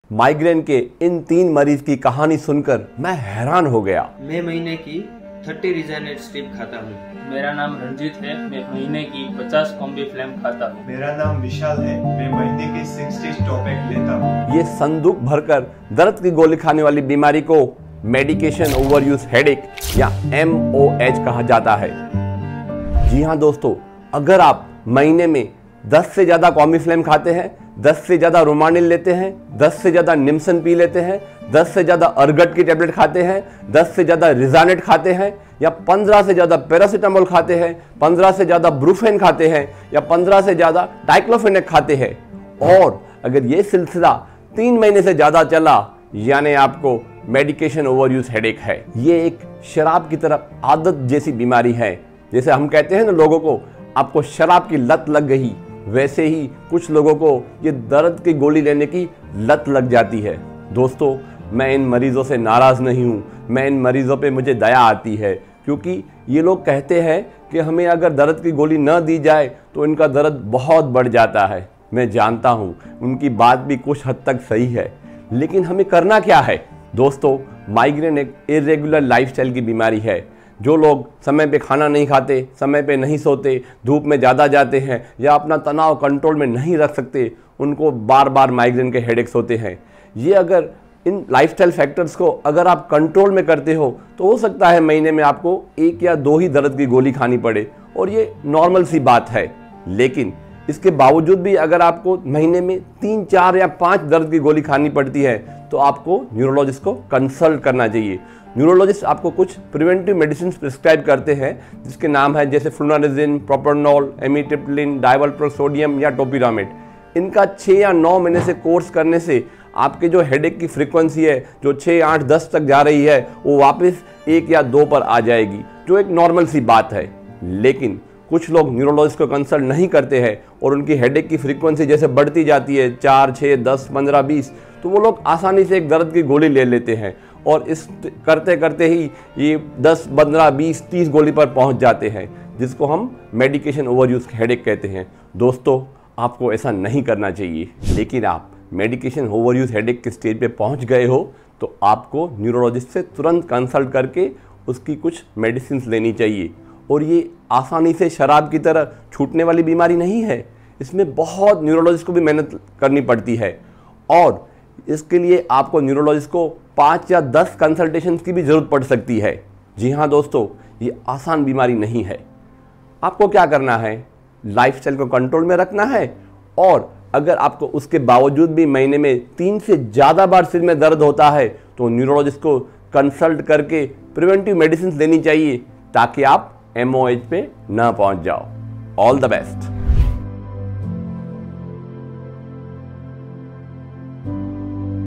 Migraine के इन 3 मरीज की कहानी सुनकर मैं हैरान हो गया। मैं महीने की 30 रिजाइनेट स्ट्रिप खाता हूँ। मेरा नाम रंजीत है, मैं महीने की 50 कॉम्बी फ्लैम खाता हूँ। मेरा नाम विशाल है, मैं महीने की 60 स्टॉपेक लेता हूँ। ये संदूक भरकर दर्द की गोली खाने वाली बीमारी को मेडिकेशन ओवरयूज हेडेक या MOH कहा जाता है। जी हाँ दोस्तों, अगर आप महीने में 10 से ज्यादा कॉम्बीफ्लेम खाते हैं, 10 से ज्यादा रोमानिल लेते हैं, 10 से ज्यादा निम्सन पी लेते हैं, 10 से ज्यादा अर्गट की टेबलेट खाते हैं, 10 से ज्यादा रिजानेट खाते हैं, या 15 से ज्यादा पैरासीटामोल खाते हैं, 15 से ज्यादा ब्रूफेन खाते हैं, या 15 से ज्यादा डाइक्लोफेनेक खाते हैं, और अगर ये सिलसिला 3 महीने से ज्यादा चला, यानी आपको मेडिकेशन ओवरयूज हेडेक है। ये एक शराब की तरह आदत जैसी बीमारी है। जैसे हम कहते हैं ना लोगों को, आपको शराब की लत लग गई, वैसे ही कुछ लोगों को ये दर्द की गोली लेने की लत लग जाती है। दोस्तों, मैं इन मरीजों से नाराज नहीं हूँ, मैं इन मरीजों पे मुझे दया आती है, क्योंकि ये लोग कहते हैं कि हमें अगर दर्द की गोली न दी जाए तो इनका दर्द बहुत बढ़ जाता है। मैं जानता हूँ उनकी बात भी कुछ हद तक सही है, लेकिन हमें करना क्या है? दोस्तों, माइग्रेन एक इरेगुलर लाइफस्टाइल की बीमारी है। जो लोग समय पे खाना नहीं खाते, समय पे नहीं सोते, धूप में ज़्यादा जाते हैं, या अपना तनाव कंट्रोल में नहीं रख सकते, उनको बार बार माइग्रेन के हेडेक्स होते हैं। ये अगर इन लाइफस्टाइल फैक्टर्स को अगर आप कंट्रोल में करते हो तो हो सकता है महीने में आपको 1 या 2 ही दर्द की गोली खानी पड़े, और ये नॉर्मल सी बात है। लेकिन इसके बावजूद भी अगर आपको महीने में 3, 4 या 5 दर्द की गोली खानी पड़ती है तो आपको न्यूरोलॉजिस्ट को कंसल्ट करना चाहिए। न्यूरोलॉजिस्ट आपको कुछ प्रिवेंटिव मेडिसिन प्रिस्क्राइब करते हैं, जिसके नाम है जैसे फ्लुनारिजिन, प्रोप्रानोल, एमिट्रिप्टिलिन, डाइवल्प्रोसोडियम या टोपिरामेट। इनका 6 या 9 महीने से कोर्स करने से आपके जो हेडेक की फ्रीक्वेंसी है, जो 6, 8, 10 तक जा रही है, वो वापस 1 या 2 पर आ जाएगी, जो एक नॉर्मल सी बात है। लेकिन कुछ लोग न्यूरोलॉजिस्ट को कंसल्ट नहीं करते हैं और उनकी हेडेक की फ्रीक्वेंसी जैसे बढ़ती जाती है 4, 6, 10, 15, 20, तो वो लोग आसानी से एक दर्द की गोली ले लेते हैं, और इस करते करते ही ये 10, 15, 20, 30 गोली पर पहुंच जाते हैं, जिसको हम मेडिकेशन ओवरयूज हेडेक कहते हैं। दोस्तों, आपको ऐसा नहीं करना चाहिए। लेकिन आप मेडिकेशन ओवरयूज हेडेक के स्टेज पे पहुंच गए हो तो आपको न्यूरोलॉजिस्ट से तुरंत कंसल्ट करके उसकी कुछ मेडिसिन लेनी चाहिए। और ये आसानी से शराब की तरह छूटने वाली बीमारी नहीं है, इसमें बहुत न्यूरोलॉजिस्ट को भी मेहनत करनी पड़ती है, और इसके लिए आपको न्यूरोलॉजिस्ट को 5 या 10 कंसल्टेशन की भी ज़रूरत पड़ सकती है। जी हाँ दोस्तों, ये आसान बीमारी नहीं है। आपको क्या करना है? लाइफस्टाइल को कंट्रोल में रखना है, और अगर आपको उसके बावजूद भी महीने में 3 से ज़्यादा बार सिर में दर्द होता है तो न्यूरोलॉजिस्ट को कंसल्ट करके प्रिवेंटिव मेडिसिन लेनी चाहिए, ताकि आप MOH पे ना पहुंच जाओ। All the best.